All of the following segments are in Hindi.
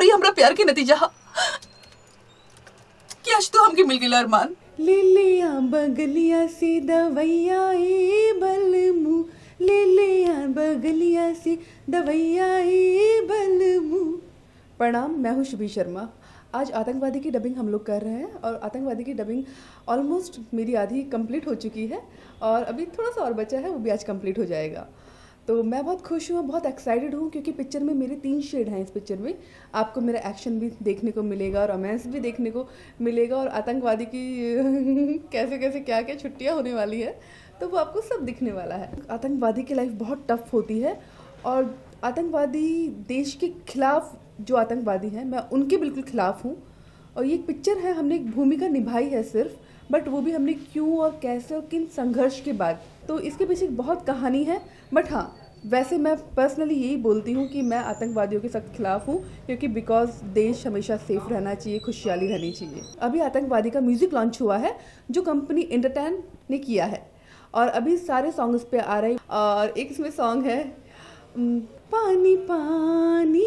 और ये हमरा प्यार के नतीजा कि आज तू हमके मिल गेला अरमान। ले लिया बगलिया से दवैया ए बलमू, ले लिया बगलिया से दवैया ए बलमू। प्रणाम, मैं हूँ शुभी शर्मा। आज आतंकवादी की डबिंग हम लोग कर रहे हैं और आतंकवादी की डबिंग ऑलमोस्ट मेरी आधी कंप्लीट हो चुकी है और अभी थोड़ा सा और बचा है, वो भी आज कंप्लीट हो जाएगा। तो मैं बहुत खुश हूँ, बहुत एक्साइटेड हूँ क्योंकि पिक्चर में मेरे 3 शेड हैं। इस पिक्चर में आपको मेरा एक्शन भी देखने को मिलेगा, रोमांस भी देखने को मिलेगा और आतंकवादी की कैसे कैसे क्या क्या छुट्टियाँ होने वाली है, तो वो आपको सब दिखने वाला है। आतंकवादी की लाइफ बहुत टफ होती है और आतंकवादी देश के खिलाफ जो आतंकवादी हैं, मैं उनके बिल्कुल खिलाफ हूँ। और ये एक पिक्चर है, हमने एक भूमिका निभाई है सिर्फ, बट वो भी हमने क्यों और कैसे और किन संघर्ष के बाद। तो इसके पीछे बहुत कहानी है। बट हाँ, वैसे मैं पर्सनली यही बोलती हूँ कि मैं आतंकवादियों के सख्त खिलाफ हूँ क्योंकि बिकॉज देश हमेशा सेफ रहना चाहिए, खुशहाली रहनी चाहिए। अभी आतंकवादी का म्यूज़िक लॉन्च हुआ है जो कंपनी एंटरटेन ने किया है और अभी सारे सॉन्ग इस पर आ रहे हैं। और एक इसमें सॉन्ग है पानी पानी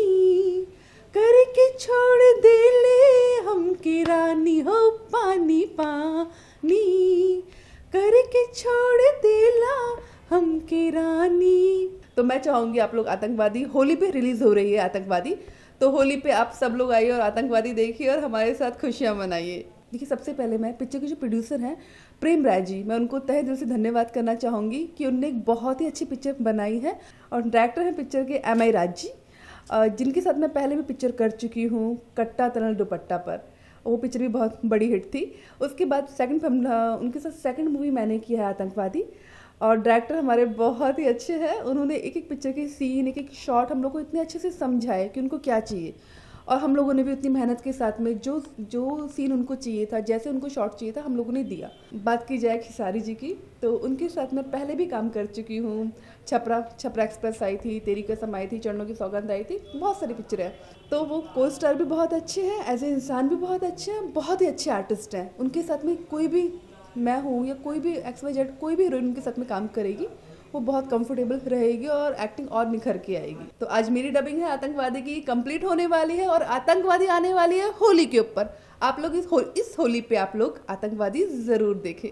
करके छोड़ दे ले हम की रानी हो, पानी पानी करके छोड़ देला हम की रानी। तो मैं चाहूँगी आप लोग आतंकवादी, होली पे रिलीज़ हो रही है आतंकवादी, तो होली पे आप सब लोग आइए और आतंकवादी देखिए और हमारे साथ खुशियाँ मनाइए। देखिए, सबसे पहले मैं पिक्चर के जो प्रोड्यूसर हैं प्रेम राय जी, मैं उनको तहे दिल से धन्यवाद करना चाहूँगी कि उनने एक बहुत ही अच्छी पिक्चर बनाई है। और डायरेक्टर हैं पिक्चर के MI राज जी, जिनके साथ मैं पहले भी पिक्चर कर चुकी हूँ, कट्टा तनल दुपट्टा पर। वो पिक्चर भी बहुत बड़ी हिट थी। उसके बाद उनके साथ सेकंड मूवी मैंने किया है आतंकवादी। और डायरेक्टर हमारे बहुत ही अच्छे हैं, उन्होंने एक एक पिक्चर के सीन, एक एक शॉट हम लोग को इतने अच्छे से समझाए कि उनको क्या चाहिए और हम लोगों ने भी उतनी मेहनत के साथ में जो सीन उनको चाहिए था, जैसे उनको शॉट चाहिए था, हम लोगों ने दिया। बात की जाए खेसारी जी की, तो उनके साथ मैं पहले भी काम कर चुकी हूँ। छपरा एक्सप्रेस आई थी, तेरी कसम आई थी, चरणों की सौगंध आई थी, बहुत सारी पिक्चर है। तो वो को स्टार भी बहुत अच्छे हैं, एज ए इंसान भी बहुत अच्छे हैं, बहुत ही अच्छे आर्टिस्ट हैं। उनके साथ में कोई भी, मैं हूँ या कोई भी XYZ कोई भी हीरोइन उनके साथ में काम करेगी, वो बहुत कंफर्टेबल रहेगी और एक्टिंग और निखर के आएगी। तो आज मेरी डबिंग है आतंकवादी की, कंप्लीट होने वाली है और आतंकवादी आने वाली है होली के ऊपर। आप लोग इस होली पे आप लोग आतंकवादी जरूर देखें।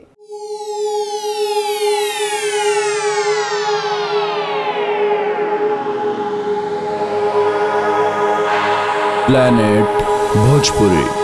प्लैनेट भोजपुरी।